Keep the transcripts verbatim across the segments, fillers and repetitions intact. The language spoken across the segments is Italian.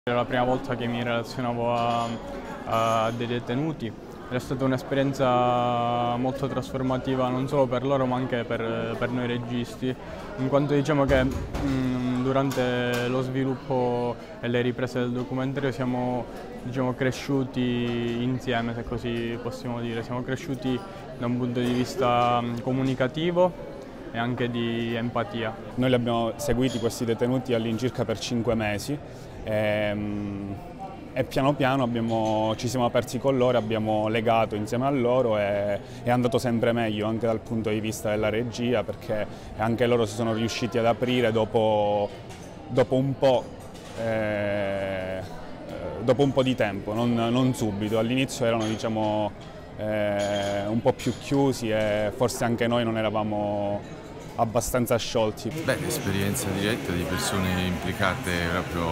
Era la prima volta che mi relazionavo a, a dei detenuti ed è stata un'esperienza molto trasformativa non solo per loro ma anche per, per noi registi, in quanto diciamo che mh, durante lo sviluppo e le riprese del documentario siamo diciamo, cresciuti insieme, se così possiamo dire, siamo cresciuti da un punto di vista comunicativo e anche di empatia. Noi li abbiamo seguiti questi detenuti all'incirca per cinque mesi e, e piano piano abbiamo, ci siamo aperti con loro, abbiamo legato insieme a loro e è andato sempre meglio anche dal punto di vista della regia, perché anche loro si sono riusciti ad aprire dopo, dopo un po'. Eh, dopo un po' di tempo, non, non subito. All'inizio erano diciamo, eh, un po' più chiusi e forse anche noi non eravamo abbastanza sciolti. Beh, l'esperienza diretta di persone implicate proprio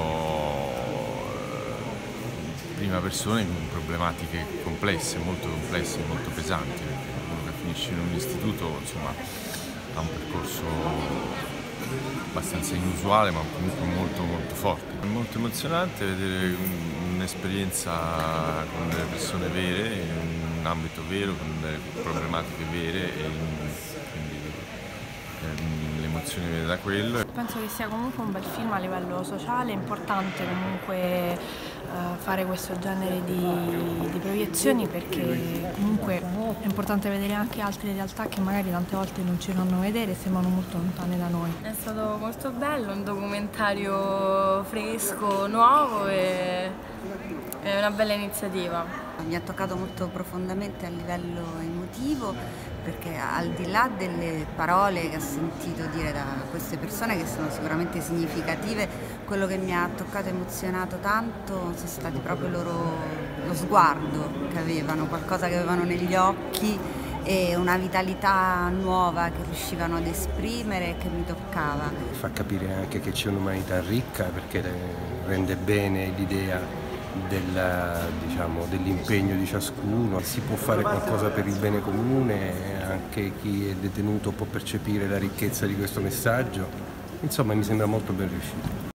in prima persona in problematiche complesse, molto complesse, molto pesanti, perché uno che finisce in un istituto insomma, ha un percorso abbastanza inusuale ma comunque molto molto forte. È molto emozionante vedere un'esperienza con delle persone vere, in un ambito vero, con delle problematiche vere e quindi l'emozione viene da quello. Penso che sia comunque un bel film a livello sociale, è importante comunque uh, fare questo genere di, di proiezioni, perché comunque è importante vedere anche altre realtà che magari tante volte non ci fanno vedere e sembrano molto lontane da noi. È stato molto bello, un documentario fresco, nuovo e è una bella iniziativa. Mi ha toccato molto profondamente a livello emotivo, perché al di là delle parole che ho sentito dire da queste persone, che sono sicuramente significative, quello che mi ha toccato e emozionato tanto sono stati proprio loro, lo sguardo che avevano, qualcosa che avevano negli occhi e una vitalità nuova che riuscivano ad esprimere e che mi toccava. Fa capire anche che c'è un'umanità ricca, perché rende bene l'idea Della, diciamo, dell'impegno di ciascuno, si può fare qualcosa per il bene comune, anche chi è detenuto può percepire la ricchezza di questo messaggio, insomma mi sembra molto ben riuscito.